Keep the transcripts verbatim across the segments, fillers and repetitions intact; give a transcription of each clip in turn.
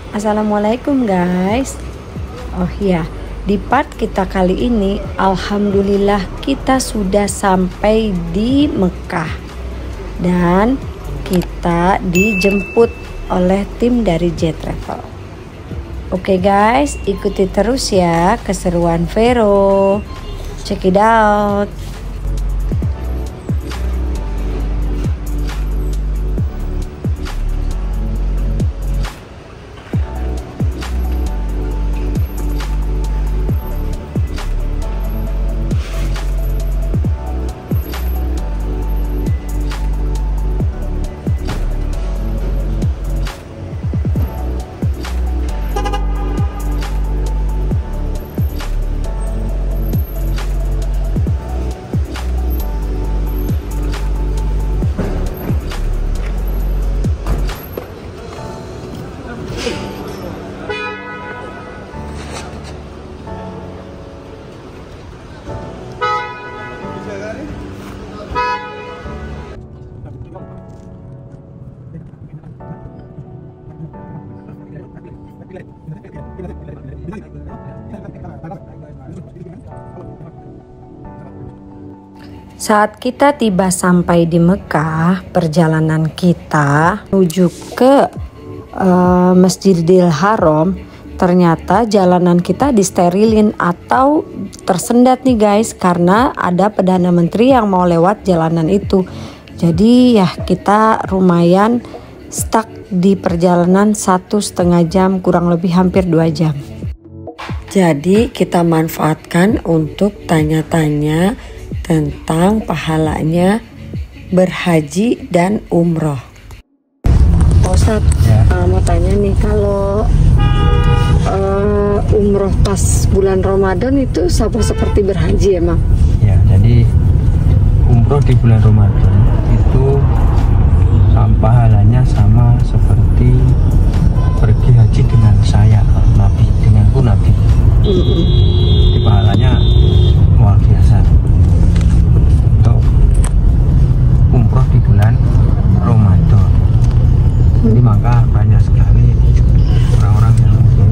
Assalamualaikum guys. Oh ya, di part kita kali ini alhamdulillah kita sudah sampai di Mekah dan kita dijemput oleh tim dari Jet Travel. Oke guys, ikuti terus ya keseruan Vero. Check it out. Saat kita tiba sampai di Mekah, perjalanan kita menuju ke uh, Masjidil Haram, ternyata jalanan kita disterilin atau tersendat nih guys, karena ada Perdana Menteri yang mau lewat jalanan itu. Jadi ya kita lumayan stuck di perjalanan satu setengah jam, kurang lebih hampir dua jam. Jadi kita manfaatkan untuk tanya-tanya tentang pahalanya berhaji dan umroh. Pak Ustadz, ya. uh, mau tanya nih, kalau uh, umroh pas bulan Ramadan itu sama seperti berhaji emang? Ya, jadi umroh di bulan Ramadan itu pahalanya sama seperti pergi haji dengan saya, Nabi, denganku Nabi. Mm-hmm. Di pahalanya luar biasa. Umroh di bulan Ramadan. Jadi maka banyak sekali orang-orang yang mungkin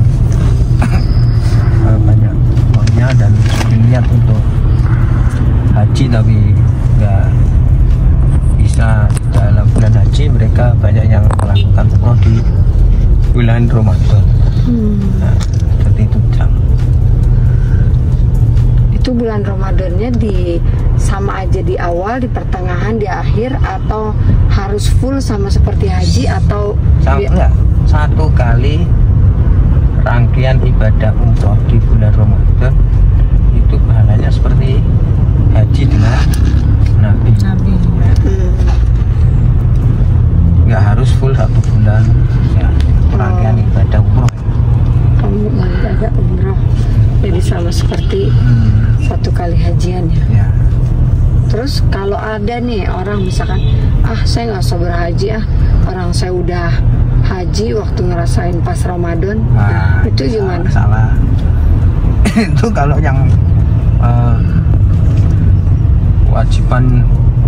banyak maunya dan niat untuk haji tapi nggak bisa dalam bulan haji, mereka banyak yang melakukan umroh di bulan Ramadan. Hmm. Nah, seperti itu jam. Itu bulan Ramadannya di sama aja di awal, di pertengahan, di akhir, atau harus full sama seperti haji atau Sam, enggak, satu kali rangkaian ibadah umroh di bulan Ramadan itu pahalanya seperti haji dengan Nabi. Nabi. Ya. Hmm. Nggak harus full satu bulan ya, rangkaian oh. ibadah umroh. Kamu ibadah umroh jadi sama seperti hmm. satu kali hajian ya. Ya. Terus kalau ada nih orang misalkan, ah saya nggak usah berhaji, ah orang saya udah haji waktu ngerasain pas Ramadan, nah, itu gimana? Salah. Itu kalau yang uh, kewajiban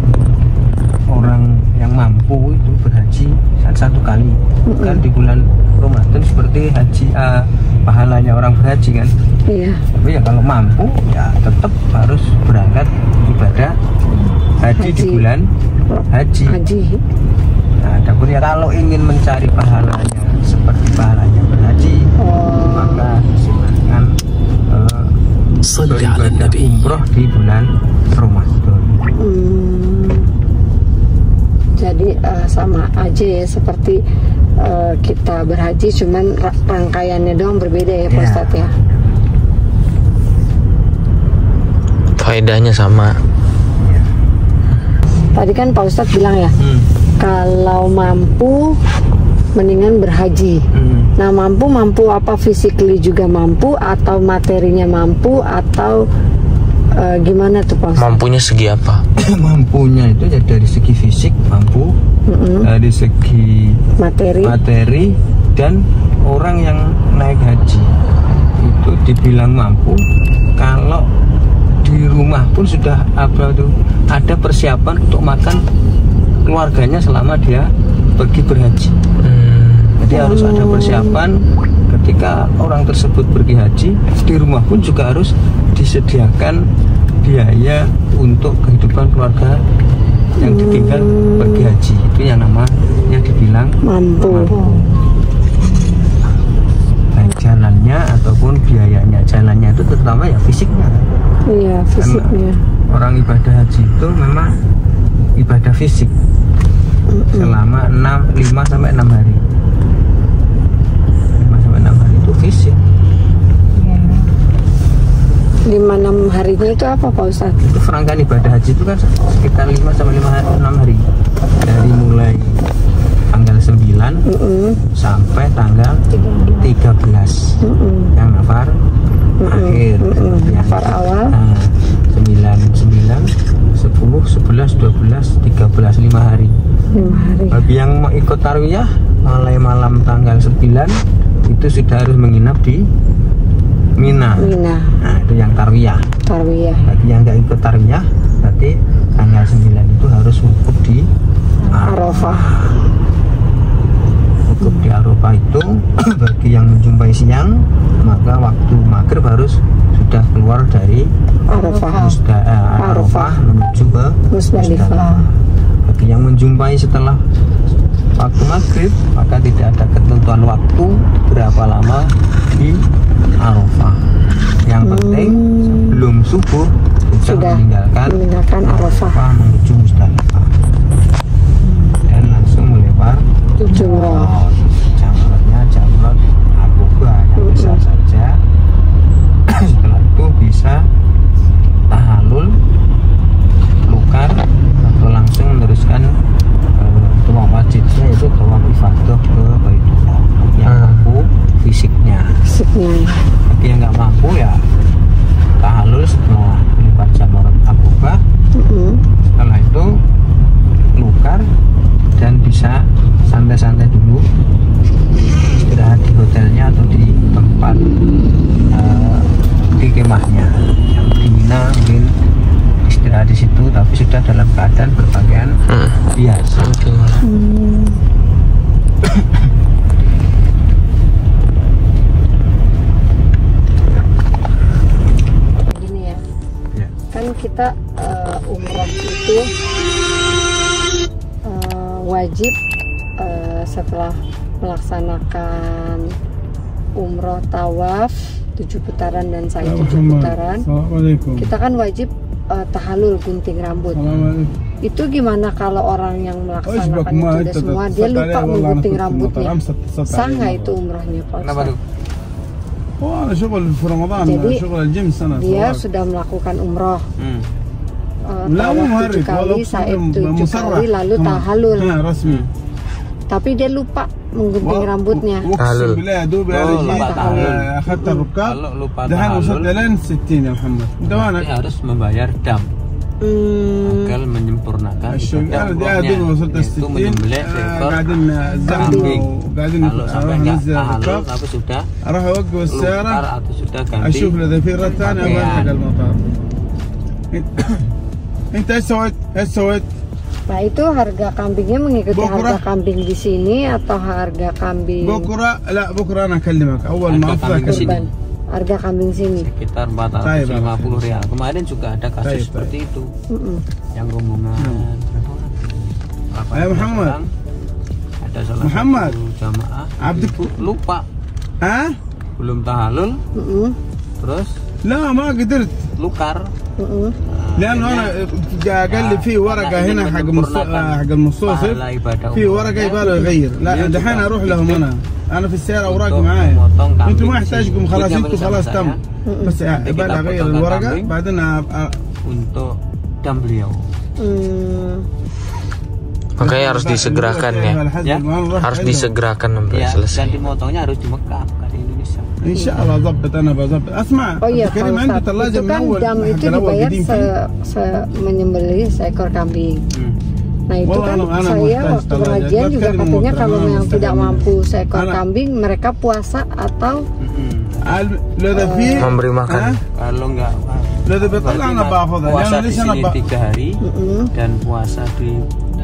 orang yang mampu itu berhaji satu kali, mm-hmm. kan di bulan Ramadan seperti haji uh, pahalanya orang berhaji kan. Iya. Tapi ya kalau mampu ya tetap harus berangkat ibadah haji, haji. di bulan haji. Haji. Nah, adapun ya kalau ingin mencari pahalanya seperti pahalanya berhaji, oh. maka silakan uh, beribadah umroh di bulan Ramadan. Hmm. Jadi uh, sama aja ya seperti uh, kita berhaji, cuman rangkaiannya doang berbeda ya Pak Ustadz ya. Faedahnya sama. Ya. Tadi kan Pak Ustadz bilang ya, hmm. kalau mampu mendingan berhaji. Hmm. Nah mampu mampu apa, physically juga mampu atau materinya mampu atau uh, gimana tuh Pak Ustadz? Mampunya segi apa? Mampunya itu ya dari segi fisik mampu, mm-hmm. dari segi materi, materi dan orang yang naik haji itu dibilang mampu kalau di rumah pun sudah apa tuh ada persiapan untuk makan keluarganya selama dia pergi berhaji. Hmm. Jadi harus ada persiapan ketika orang tersebut pergi haji. Di rumah pun juga harus disediakan biaya untuk kehidupan keluarga yang ditinggal pergi haji. Itu yang namanya dibilang mampu. mampu. Baik jalannya ataupun biayanya. Jalannya itu terutama ya fisiknya. Iya, fisiknya. Karena orang ibadah haji itu memang ibadah fisik selama enam, lima sampai enam hari. lima sampai enam hari itu fisik. lima enam harinya itu apa Pak Ustadz? Itu serangkaian ibadah haji itu kan sekitar lima sampai enam hari. Dari mulai tanggal sembilan mm -mm. sampai tanggal tiga belas. Mm -mm. Yang nafar mm -mm. akhir. Mm -mm. Yang nafar awal. Nah, sembilan, sembilan, sepuluh, sebelas, dua belas, tiga belas, lima hari. lima hari. Bagi yang mau ikut tarwiyah mulai malam tanggal sembilan itu sudah harus menginap di Mina. Mina. Nah, itu yang tarwiyah. Tarwiyah. Bagi yang nggak ikut tarwiyah, berarti tanggal sembilan itu harus wukuf di Arafah. Wukuf di Arafah itu bagi yang menjumpai siang, maka waktu maghrib harus sudah keluar dari Arafah. Musda, eh, Arafah menuju ke Musdalifah. Bagi yang menjumpai setelah waktu maghrib, maka tidak ada ketentuan waktu berapa lama di Arafah. Yang hmm. penting sebelum subuh sudah, sudah meninggalkan, meninggalkan Arafah menuju Musdalifah hmm. dan langsung melempar jumrah. Jamratnya jamrat Aqobah yang hmm. bisa saja. Setelah itu bisa tahalul, lukar, atau langsung meneruskan tawaf uh, wajibnya yaitu tawaf ifadah ke Baitullah yang hmm. mampu fisiknya. Fisiknya. Bagi yang nggak mampu ya tahalul setelah melempar jamrat Aqobah. Mm-hmm. Setelah itu lukar dan bisa santai-santai dulu, istirahat di hotelnya atau di tempat uh, di kemahnya yang di Mina, mungkin istirahat di situ tapi sudah dalam keadaan berpakaian hmm. biasa. Hmm. Gini ya, ya. Kan kita uh, umroh itu uh, wajib uh, setelah melaksanakan umroh tawaf tujuh putaran dan sa'i tujuh putaran, kita kan wajib uh, tahalul gunting rambut. Itu gimana kalau orang yang melaksanakan itu udah semua dia lupa menggunting rambutnya, sah nggak itu umrohnya Pak Ustaz? Jadi dia sudah melakukan umroh hmm. uh, tawaf tujuh kali, sa'i tujuh kali, lalu tahalul. Tapi dia lupa menggunting rambutnya. Tahalul. أخذت الركاب دحين وصلت لين ستين يا محمد. Berarti harus membayar dam. Agar menyempurnakan ibadah itu menyembelih seekor kambing. Kalau sampai nggak tahalul tapi sudah أروح أوقف السيارة atau sudah ganti, أشوف إذا في رد ثاني أبغى ألحق المطار. أنت إيش سويت؟ إيش سويت؟ Nah itu harga kambingnya mengikuti Bukura. Harga kambing di sini atau harga kambing? Bukura, la Bukura أنا أكلمك أول ما أفضل kurban. Harga kambing sini sekitar empat ratus lima puluh rial. Kemarin juga ada kasus Taib, seperti Taib. itu. Mm-mm. Yang rombongan. Ayo Muhammad. Ada salah Muhammad. satu jamaah Abdik lupa. Hah? Belum tahalul. Mm-mm. Terus? لا ما قدرت. Lukar. Mm-mm. لأنه أنا قال لي في ورقة هنا حق حق المصوصف في ورقة يبغى يغير. لا دحين أروح لهم أنا. أنا في السيارة أوراق معايا. أنتم ما يحتاجكم خلاص أنتم خلاص تم. بس يبغى أغير الورقة بعدين untuk dam beliau. Makanya harus disegerakan ya. ya? Harus disegerakan sampai ya, selesai. Dan dimotongnya harus di Mekah, bukan di Indonesia. Insya Allah ضبط أنا بضبط. أسمع. Oh iya Pak Ustadz, itu kan dam itu dibayar se, se menyembelih seekor kambing. Hmm. Nah itu kan saya waktu pengajian juga katanya kalau yang tidak mampu seekor kambing mereka puasa atau uh, memberi makan. Kalau enggak puasa di sini tiga hari dan puasa di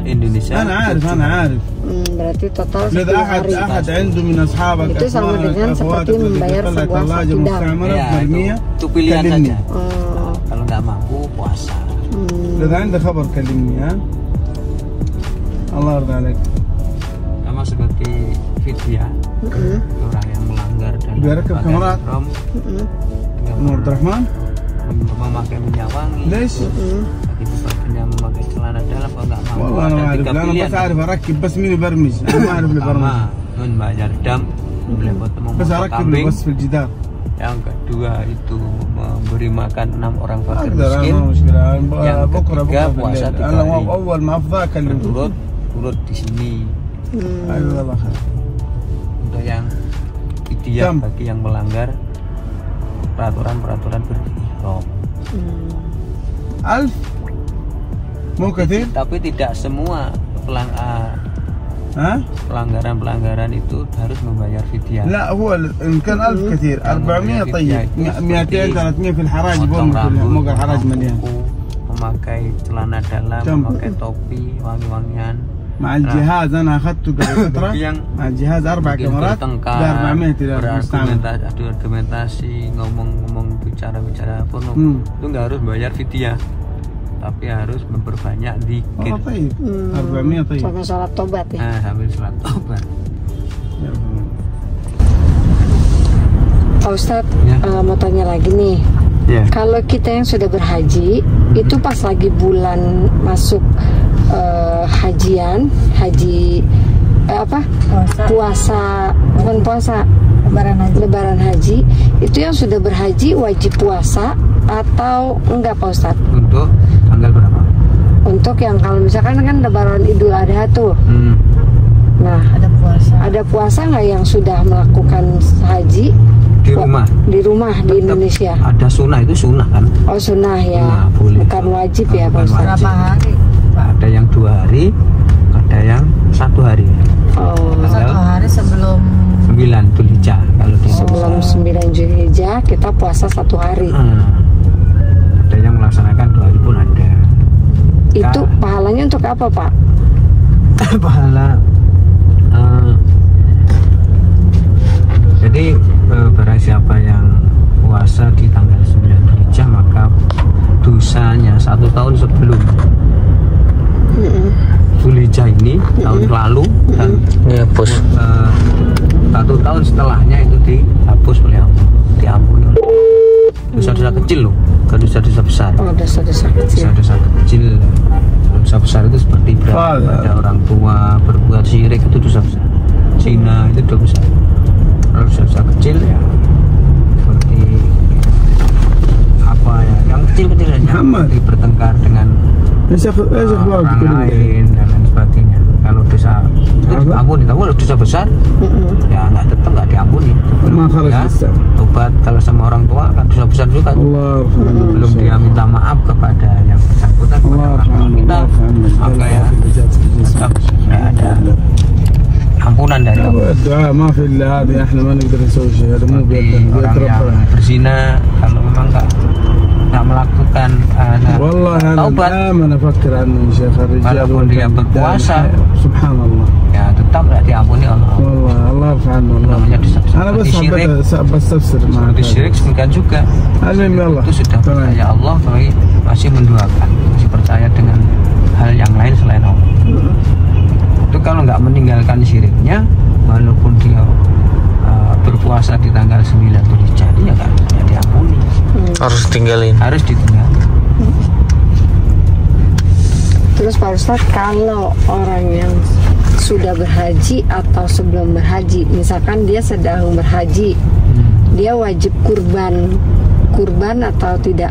Indonesia. Ana arif, ana arif. Hmm, berarti total إذا sepuluh أحد hari. أحد عنده من أصحابك Itu sama dengan seperti membayar sebuah satu dam. Ya, itu, itu pilihan كلمني. saja. Oh. Kalau nggak mampu puasa. Hmm. إذا عندك خبر كلمني ها. الله يرضى عليك. Sama seperti fidyah, Mm-mm. orang yang melanggar dalam Biarkan ibadah kamera. ihram, Mm-mm. dia أم عبد الرحمن. mem- memakai minyak wangi, ليش؟ Mm-mm. bagi sebagiannya memakai celana dalam. Kalau nggak mampu والله أنا ada ما أعرف. tiga لا، أنا pilihan. بس أعرف أركب بس مين يبرمج. أنا ما أعرف اللي Pertama, برمج. membayar dam, boleh potong بس memotong أركب kambing. له بس في الجدار. Yang kedua itu memberi makan enam orang fakir أقدر أنا miskin. ما مشكلة. Yang أنا بكرة ketiga بكرة في puasa الليل. tiga أنا hari. أول ما أفضى أكلمك. Urut, urut di sini. Hmm. أيوة الله خير. Untuk yang fidyah Jam. bagi yang melanggar peraturan-peraturan berihram. Hmm. ألف مو كثير. Tapi tidak semua pelang ah, ها؟ pelanggaran-pelanggaran itu harus membayar fidyah. لا هو ال- إن كان ألف كثير. أربعمية طيب. مئتين ثلاثمية في الحراج Potong يبون rambut, موقع الحراج potong مليان. kuku, memakai celana dalam, Jam. memakai topi, wangi-wangian. مع الجهاز أنا أخذته قبل فترة. Bagi yang مع الجهاز أربع mungkin كاميرات bertengkar, ب أربعمية ريال مستعمل. berargumentasi, adu argumentasi, ngomong-ngomong bicara-bicara porno, Hmm. itu nggak harus bayar fidyah, tapi harus memperbanyak zikir. والله طيب. Hmm. أربعمية طيب. Sama sholat tobat ya. Nah, sambil sholat tobat. Pak Ustadz, Ya. eh, mau tanya lagi nih. Ya. Kalau kita yang sudah berhaji, itu pas lagi bulan masuk eh, hajian, haji eh, apa? Puasa. Puasa, bukan puasa, Lebaran haji. Lebaran haji, itu yang sudah berhaji wajib puasa atau enggak Pak Ustadz? Untuk tanggal berapa? Untuk yang kalau misalkan kan Lebaran Idul Adha tuh, Hmm. nah Ada puasa. ada puasa nggak yang sudah melakukan haji Di wa- rumah. di rumah di Indonesia? Ada sunnah, itu sunnah kan? Oh sunnah ya, Sunnah, boleh. bukan wajib ya Pak Bukan Ustadz. wajib. Berapa hari? Ada yang dua hari, ada yang satu hari. Oh, Satu hari sebelum Sembilan Dzulhijjah kalau di sebelum sembilan Zulhijjah kita puasa satu hari. Hmm. Ada yang melaksanakan dua hari pun ada. Itu pahalanya untuk apa Pak? Pahala. eh, jadi eh, barang siapa yang puasa di tanggal sembilan Dzulhijjah maka dosanya satu tahun sebelum Dzulhijjah ini tahun lalu dan Iya, bos. eh, satu tahun setelahnya itu dihapus oleh Allah, diampuni oleh Allah. Dosa-dosa kecil loh, bukan dosa-dosa besar. Oh dosa-dosa kecil. Dosa-dosa kecil, dosa besar itu seperti Fal. berada pada orang tua, berbuat syirik itu dosa besar. Zina itu dosa besar. Kalau dosa-dosa kecil ya seperti apa ya, yang kecil-kecil saja, Muhammad. seperti bertengkar dengan ايش أخ- ايش اخبارك orang كل lain dan lain sebagainya. Kalau dosa itu Apa? diampuni, tapi kalau dosa besar ya nggak, tetap nggak diampuni. ما خرج Ya, لسه. tobat kalau sama orang tua kan dosa besar juga. الله يرحمه. Belum dia minta maaf kepada yang bersangkutan, kepada الله orang tua يرحمه. kita, الله يرحمه. maka ya tetap nggak ada ampunan dari Allah. الدعاء ما في الا هذه، احنا ما نقدر نسوي شيء، هذا مو Seperti بيدنا، بيد orang yang ربنا. berzina kalau memang nggak nggak melakukan uh, والله انا taubat, الان افكر عنه يا شيخ الرجال Walaupun dia والبنات berpuasa. قدامي. سبحان الله. ya tetap nggak diampuni Allah. والله الله يرفع عنه الله. Namanya dosa besar. انا بس Seperti syirik, حبيت بستفسر معك. seperti syirik demikian juga. المهم يلا Itu sudah تمام. percaya Allah tapi masih menduakan, masih percaya dengan hal yang lain selain Allah. Itu kalau nggak meninggalkan syiriknya, walaupun dia uh, berpuasa di tanggal sembilan Dzulhijjah ya kan ya diampuni, Harus tinggalin. harus ditinggal. Terus Pak Ustadz, kalau orang yang sudah berhaji atau sebelum berhaji, misalkan dia sedang berhaji, dia wajib kurban kurban atau tidak?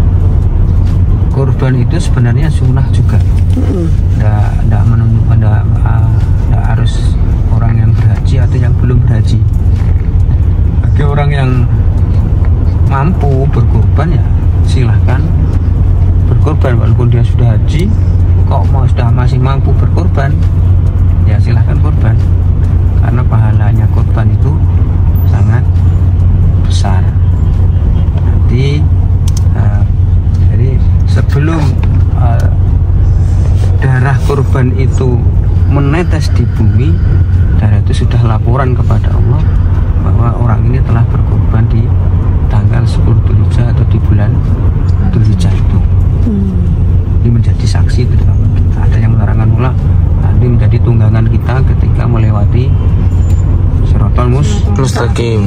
Kurban itu sebenarnya sunnah juga. Nggak, nggak menentukan, nggak, uh, nggak harus orang yang berhaji atau yang belum berhaji. Bagi orang yang mampu berkurban ya silahkan berkurban, walaupun dia sudah haji kok mau sudah masih mampu berkurban ya silahkan kurban, karena pahalanya kurban itu sangat besar. Nanti uh, jadi sebelum uh, darah kurban itu itu menetes di bumi, darah itu sudah laporan kepada Allah bahwa orang ini telah berkorban di tanggal sepuluh Dzulhijjah atau di bulan Dzulhijjah itu. hmm. Ini menjadi saksi itu. Ada yang menerangkan pula nanti menjadi tunggangan kita ketika melewati Shiratal Mustaqim.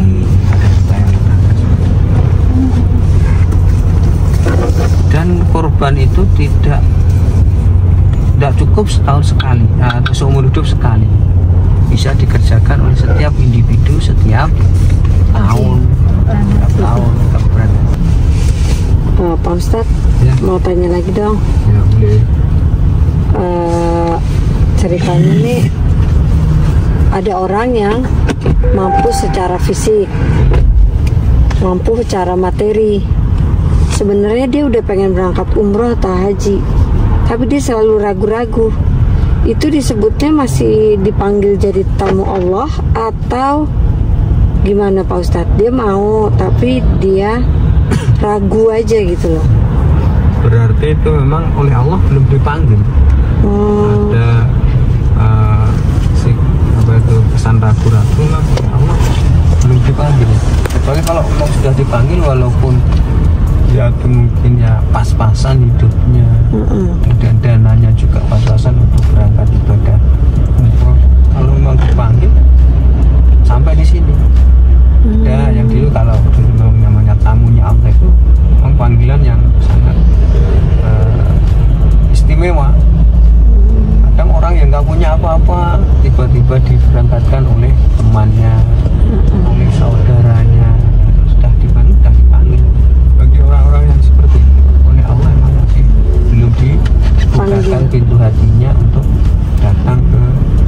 Dan korban itu tidak tidak cukup setahun sekali atau seumur hidup sekali, bisa dikerjakan oleh setiap individu setiap tahun. Setiap tahun keberan. Oh, Pak Ustadz, ya. Mau tanya lagi dong. Ya, boleh. Uh, ceritanya nih ada orang yang mampu secara fisik, mampu secara materi. Sebenarnya dia udah pengen berangkat umroh atau haji, tapi dia selalu ragu-ragu. Itu disebutnya masih dipanggil jadi tamu Allah atau gimana Pak Ustadz? Dia mau tapi dia ragu aja gitu loh. Berarti itu memang oleh Allah belum dipanggil. hmm. Ada uh, si, apa itu kesan ragu-ragu lah, Allah belum dipanggil. Soalnya kalau memang sudah dipanggil, walaupun ya itu mungkin ya pas-pasan hidupnya, mm-mm. dan dananya juga pas-pasan untuk berangkat ibadah umroh. Kalau memang dipanggil sampai di sini. mm. Ya yang dulu kalau dulu namanya tamunya Allah itu memang panggilan yang sangat uh, istimewa. Kadang orang yang nggak punya apa-apa tiba-tiba diberangkatkan oleh temannya, mm-mm. oleh saudaranya, sudah dipanggil, sudah dipanggil. Bagi orang-orang yang seperti itu, oleh Allah memang masih belum dibukakan pintu hatinya untuk datang ke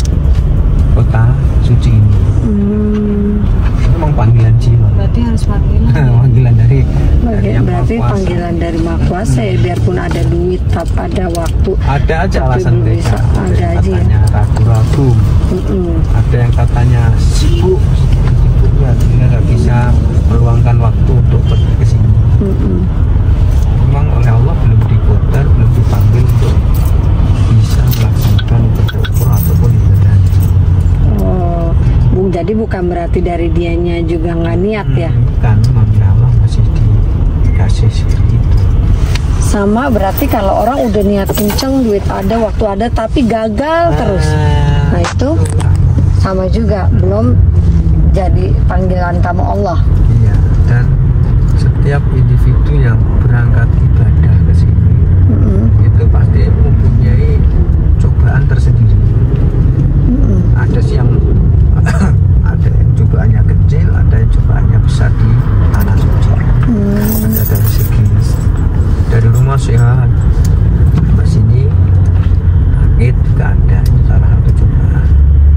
kota suci ini. hmm. Itu memang panggilan jiwa. Berarti harus panggilan. Panggilan dari, dari yang berarti Maha Kuasa. Panggilan dari Maha Kuasa. hmm. Ya, biarpun ada duit, tapi ada waktu. Ada aja alasan mereka. Ada, ada aja. Katanya ragu-ragu. hmm. Ada yang katanya sibuk, sibuknya sehingga nggak bisa meluangkan waktu untuk pergi ke sini. Mm-mm. Memang oleh Allah belum dikodar, belum dipanggil untuk bisa melaksanakan ibadah umroh ataupun ibadah. Oh, Bung, jadi bukan berarti dari dianya juga nggak niat hmm, ya? Bukan, memang Allah masih dikasih seperti itu. Sama berarti kalau orang udah niat kenceng, duit ada, waktu ada, tapi gagal ah, terus. Nah itu sama juga, belum jadi panggilan tamu Allah. Iya, dan setiap individu yang berangkat ibadah ke sini, mm-hmm. itu pasti mempunyai cobaan tersendiri. Mm-hmm. Ada sih yang ada yang cobaannya kecil, ada yang cobaannya besar di tanah suci. Mm-hmm. Ada dari segi dari rumah sehat ke sini sakit juga ada, itu salah satu cobaan.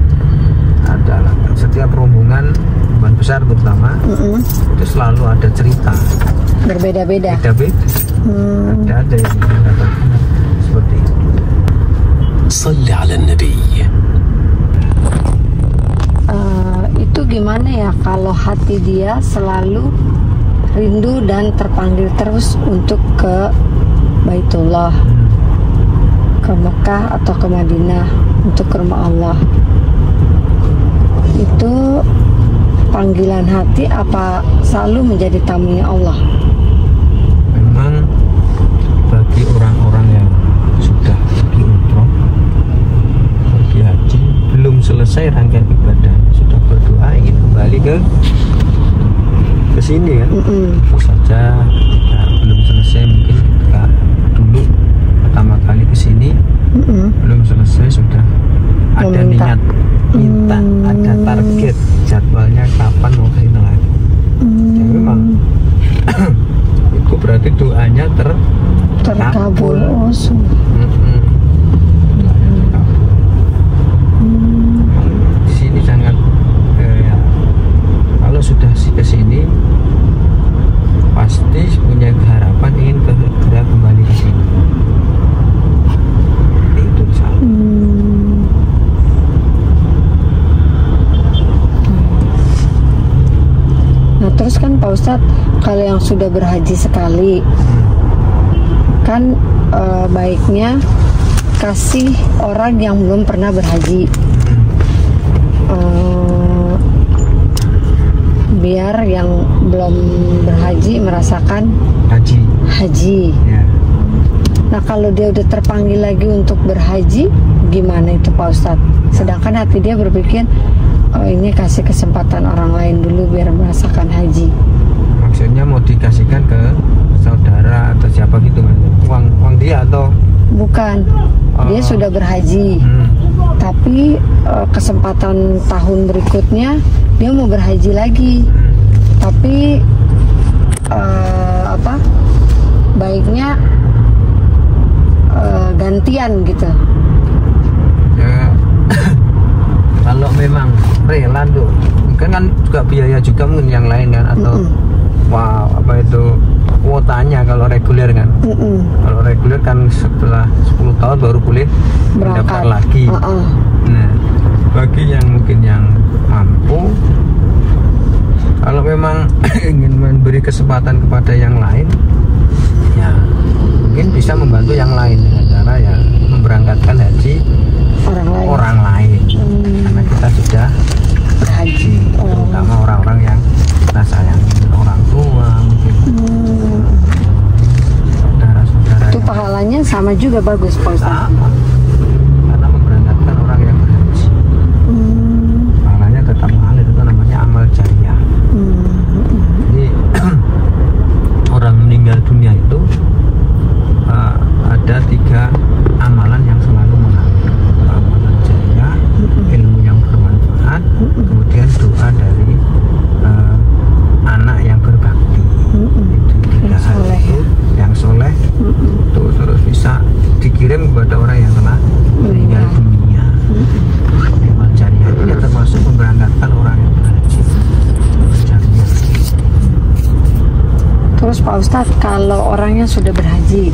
Adalah setiap rombongan rombongan besar terutama, mm-hmm. itu selalu ada cerita berbeda-beda. Beda-beda. Hmm. Ada ada yang mengatakan seperti itu. Shalli ala Nabi. Uh, itu gimana ya kalau hati dia selalu rindu dan terpanggil terus untuk ke Baitullah, hmm. ke Mekah atau ke Madinah, untuk ke rumah Allah. Itu panggilan hati apa selalu menjadi tamunya Allah? Memang bagi orang-orang yang sudah pergi umroh, pergi haji, belum selesai rangkaian ibadah, sudah berdoa ingin kembali ke ke sini kan, tentu saja ketika belum selesai, mungkin ketika dulu pertama kali ke sini belum selesai sudah ada Meminta. niat minta, hmm. ada target jadwalnya kapan mau ke sini lagi. hmm. Ya memang itu berarti doanya ter terkabul. Oh, mm-hmm. Doanya terkabul. hmm. Di sini sangat eh, ya, kalau sudah ke sini pasti punya harapan ingin segera kembali ke sini. Itu salah. hmm. Nah terus kan Pak Ustadz, kalau yang sudah berhaji sekali kan e, baiknya kasih orang yang belum pernah berhaji. Uh, biar yang belum berhaji merasakan haji. Haji. Ya. Nah kalau dia udah terpanggil lagi untuk berhaji, gimana itu Pak Ustadz? Sedangkan hati dia berpikir, oh ini kasih kesempatan orang lain dulu biar merasakan haji. Maksudnya mau dikasihkan ke saudara atau siapa gitu kan? Uang uang dia atau? Bukan, dia oh. sudah berhaji, hmm. tapi uh, kesempatan tahun berikutnya dia mau berhaji lagi, tapi uh, apa? Baiknya uh, gantian gitu. Ya, kalau memang rela tuh, kan kan juga biaya juga mungkin yang lain kan atau mm -mm. wow apa itu kuotanya kalau reguler kan. Mm -mm. Kalau reguler kan setelah sepuluh tahun baru boleh mendaftar lagi. Uh -uh. Nah, bagi yang mungkin yang mampu, kalau memang ingin memberi kesempatan kepada yang lain, ya mungkin bisa membantu yang lain dengan cara ya memberangkatkan haji orang lain, orang lain. Hmm. Karena kita sudah berhaji, oh. terutama orang-orang yang kita sayangi, orang tua mungkin, hmm. saudara-saudara. Itu pahalanya sama juga bagus Pak Ustadz? Sama, karena memberangkatkan orang yang berhaji. Hmm. Pahalanya tetap mahal, itu namanya amal jariah. Hmm. Jadi orang meninggal dunia itu uh, ada tiga amalan yang selalu mengalir. Amalan jariah, mm-hmm. ilmu yang bermanfaat, mm-hmm. kemudian doa dari uh, anak yang berbakti. Mm-hmm. Itu tiga hal itu yang soleh, mm-hmm. itu terus bisa dikirim kepada orang yang telah meninggal dunia. Mm-hmm. Amal jariah ini termasuk memberangkatkan orang yang berhaji. Terus Pak Ustadz, kalau orangnya sudah berhaji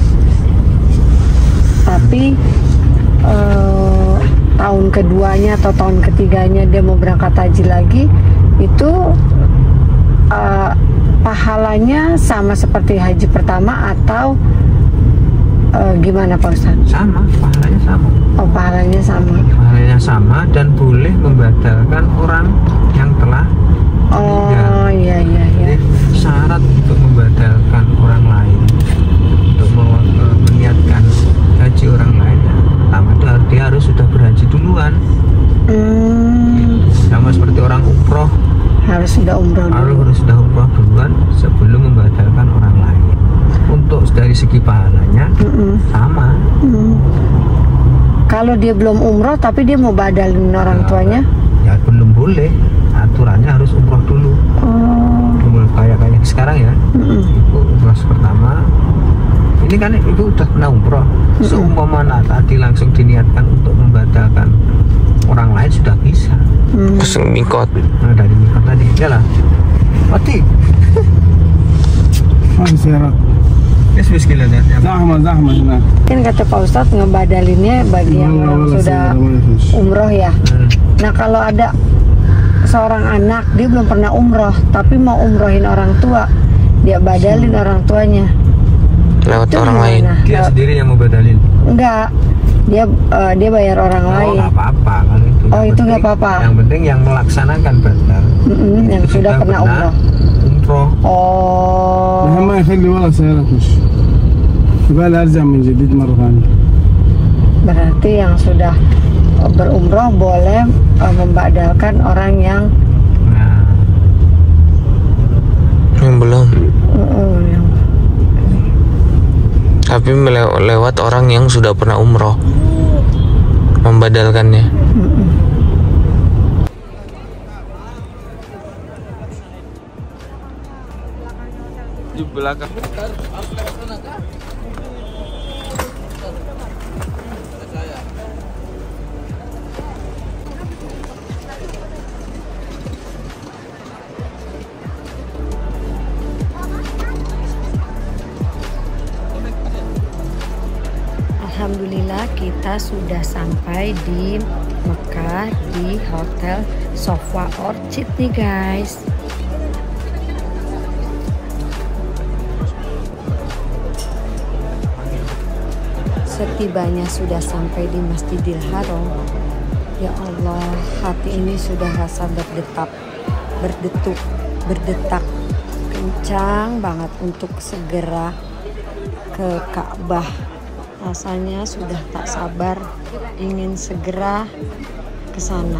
tapi eh, tahun keduanya atau tahun ketiganya dia mau berangkat haji lagi, itu eh, pahalanya sama seperti haji pertama atau eh, gimana Pak Ustadz? Sama, pahalanya sama. Oh, pahalanya sama. Pahalanya sama dan boleh membatalkan orang yang telah meninggal. Oh iya iya iya. Jadi syarat untuk membatalkan orang lain, untuk meniatkan haji orang lain, ya pertama itu dia harus sudah berhaji duluan. Hmm. Sama seperti orang umroh, harus sudah umroh dulu. harus, harus sudah umroh duluan sebelum membatalkan orang lain. Untuk dari segi pahalanya mm-mm. sama. Mm. Kalau dia belum umroh tapi dia mau badalin orang ya, tuanya, ya belum boleh. Aturannya harus umroh dulu. Oh. Kayak kayak sekarang ya. Mm-mm. Itu umroh pertama. Ini kan itu udah pernah umroh. Mm-mm. Seumpama tadi langsung diniatkan untuk membatalkan orang lain sudah bisa. Mm. Terus mikot. Nah, dari mikot tadi, ya lah. Mati. Masih syarat. Yes, miskilan ya. Zahma, zahma. Kan kata Pak Ustadz ngebadalinnya bagi yang orang sudah umroh ya. Hmm. Nah kalau ada seorang anak dia belum pernah umroh tapi mau umrohin orang tua, dia badalin hmm. orang tuanya lewat itu orang lain. Dia Lewat. sendiri yang mau badalin? Enggak, dia uh, dia bayar orang oh, lain. Oh, apa-apa kalau itu. Oh, itu nggak apa-apa. Yang penting yang melaksanakan badal. Mm-hmm, yang sudah pernah umroh. Umroh. Oh. ما يخلي ولا سيارة مش يبقى أرجع من جديد مرة ثانية. Berarti yang sudah berumroh boleh uh, membadalkan orang yang nah. yang belum. Uh, yang... Tapi melew- lewat orang yang sudah pernah umroh membadalkannya. Mm-mm. Di belakang. Alhamdulillah kita sudah sampai di Mekah di Hotel Sofa Orchid nih guys. Setibanya sudah sampai di Masjidil Haram, ya Allah, hati ini sudah rasa berdetak, berdetuk, berdetak kencang banget untuk segera ke Ka'bah. Rasanya sudah tak sabar ingin segera ke sana.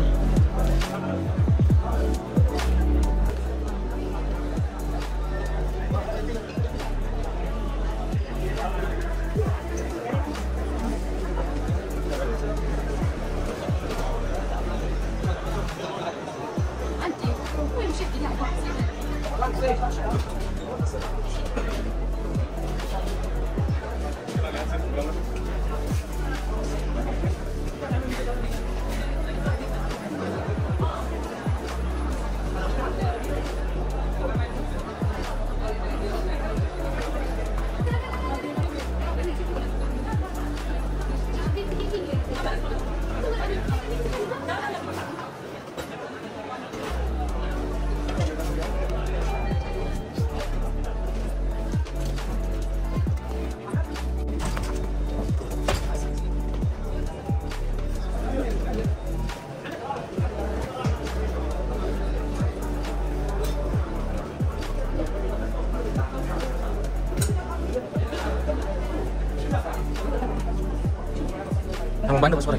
Yang Bandung sore.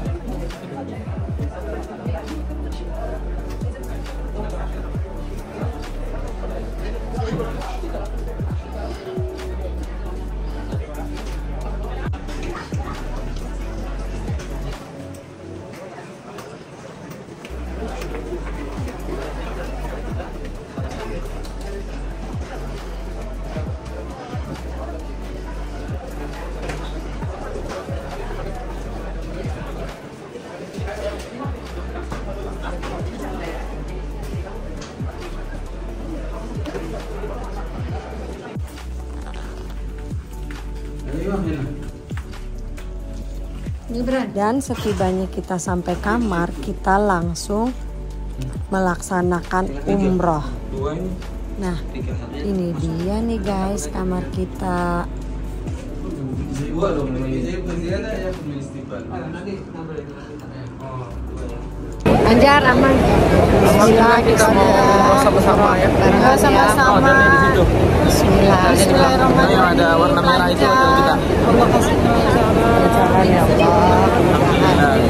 Dan setibanya kita sampai kamar, kita langsung melaksanakan umroh. Nah, ini dia nih guys kamar kita. Anjar aman. Alhamdulillah kita mau sama-sama ya. Sama-sama. Bismillah. Bismillahirrahmanirrahim. Ada warna merah itu untuk kita. Allah kasih kelancaran ya Allah.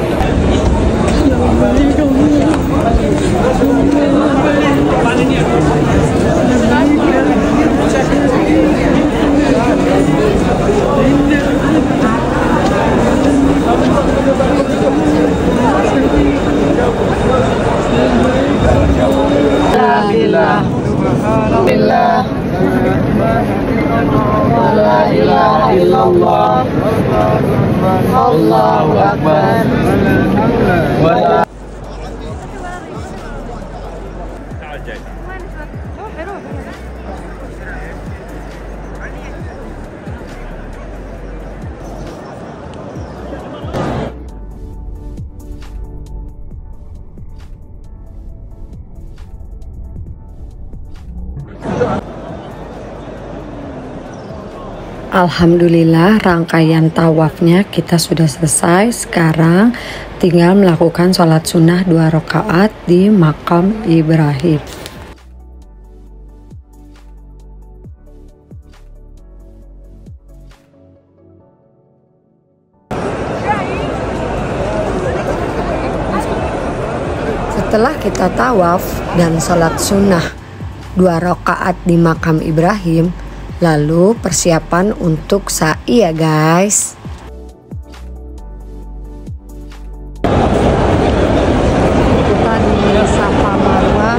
Alhamdulillah. Alhamdulillah. La ilaha illallah. Allahu akbar. Alhamdulillah rangkaian tawafnya kita sudah selesai. Sekarang tinggal melakukan sholat sunnah dua rakaat di makam Ibrahim. Setelah kita tawaf dan sholat sunnah dua rakaat di makam Ibrahim, lalu persiapan untuk sa'i ya guys. Kita di Safa Marwah.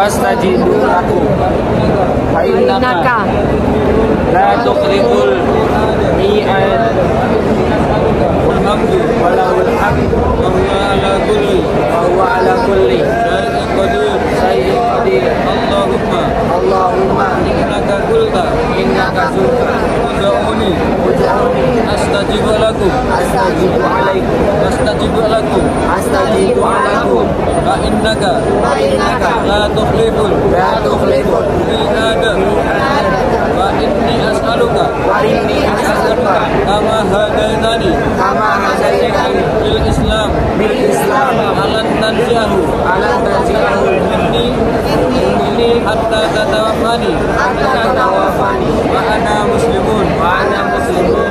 fastajibu lakum fa innaka la tuqribul mi'ad walhamdu walahul hamd wa huwa ala kulli wa huwa ala kulli syai'in qadir syai'in qadir Allahumma Allahumma innaka qulta innaka qulta ud'uni ud'uni astajibu lakum astajibu alaikum astajibu lakum astajibu alaikum wa innaka wa innaka la tukhliful la tukhliful mi'ad wa inni as'aluka wa inni as'aluka kama hadaitani kama hadaitani bil islam bil islam alan tanziahu alan tanziahu inni inni hatta tatawafani hatta tatawafani wa ana muslimun wa ana muslimun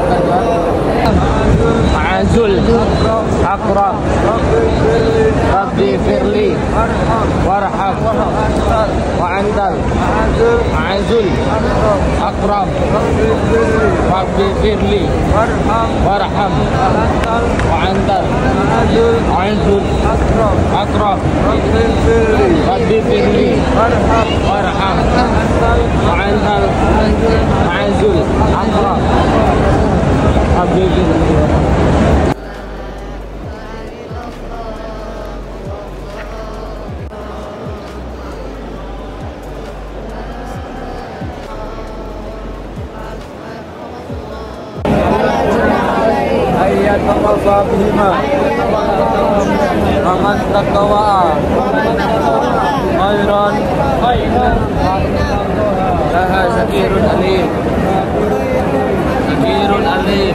Azul Akram Rabbi firli warham wa antal Azul Akram Rabbi firli warham wa antal Azul Akram Rabbi firli warham wa antal Azul Akram Rabbi firli. Bihima Aman taqwa khairan laha zakirun alim zakirun alim.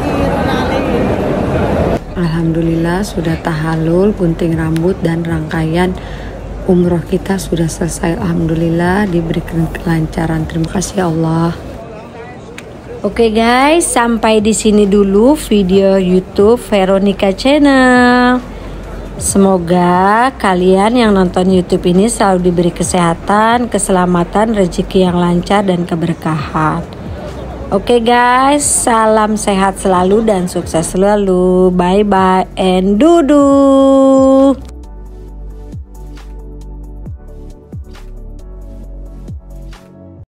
Alhamdulillah sudah tahallul, gunting rambut dan rangkaian umroh kita sudah selesai. Alhamdulillah diberikan kelancaran. Terima kasih Allah. Oke guys, sampai di sini dulu video YouTube Veronica Channel. Semoga kalian yang nonton YouTube ini selalu diberi kesehatan, keselamatan, rezeki yang lancar dan keberkahan. Oke guys, salam sehat selalu dan sukses selalu. Bye bye and dudu.